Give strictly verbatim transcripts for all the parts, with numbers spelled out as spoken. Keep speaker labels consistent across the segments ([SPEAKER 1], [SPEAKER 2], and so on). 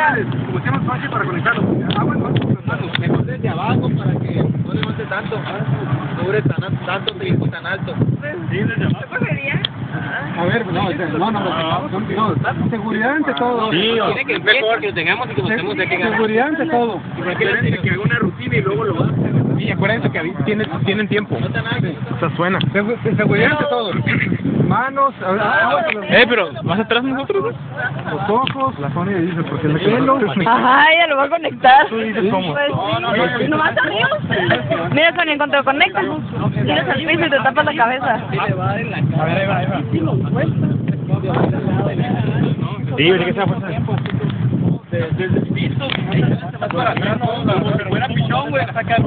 [SPEAKER 1] como sea más fácil para conectarlo. Ah, bueno, vamos conectarlo.
[SPEAKER 2] Mejor desde abajo para que no levante tanto, no dure tan, tanto y tan alto.
[SPEAKER 1] Sí, desde abajo. A ver, no, no, no, no, no, seguridad ante todo.
[SPEAKER 2] Sí, tiene que mejor que lo tengamos y que lo estemos de que
[SPEAKER 1] seguridad ante todo.
[SPEAKER 2] Acuérdense que haga una rutina y luego lo va a hacer.
[SPEAKER 1] Sí, acuérdense que tienen, tienen tiempo.
[SPEAKER 2] No tan alto.
[SPEAKER 1] O sea, suena. Seguridad ante todo. Manos,
[SPEAKER 3] Eh, pero ¿más atrás nosotros?
[SPEAKER 1] los ojos, la zona de dice, porque el pelo.
[SPEAKER 4] Ajá, ya lo va a conectar.
[SPEAKER 1] Tú dices cómo.
[SPEAKER 4] Pues, nomás arriba. Mira, Sonia, en cuanto lo conectas, tiras al piso y te tapas la cabeza.
[SPEAKER 1] A ver, ahí va, ahí va.
[SPEAKER 3] Sí, ¿de qué se va a pasar?
[SPEAKER 2] Desde el piso, para atrás, no, como si fuera pichón, güey, a sacar.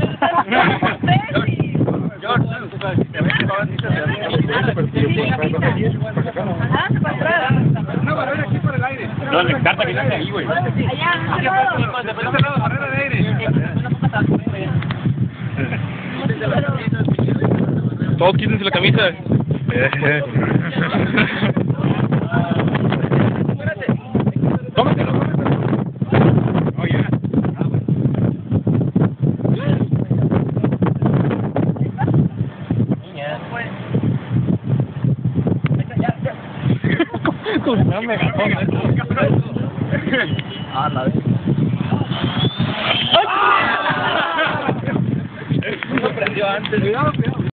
[SPEAKER 4] Ajá, para atrás.
[SPEAKER 1] Una barrera aquí por el aire.
[SPEAKER 3] No, el carta que está ahí, güey.
[SPEAKER 4] Allá,
[SPEAKER 1] Barrera de aire.
[SPEAKER 3] Todos quítense la camisa. Tómatelo.
[SPEAKER 1] Oh, yeah.
[SPEAKER 3] No me
[SPEAKER 2] Ah, la vez.
[SPEAKER 1] Cuidado, cuidado.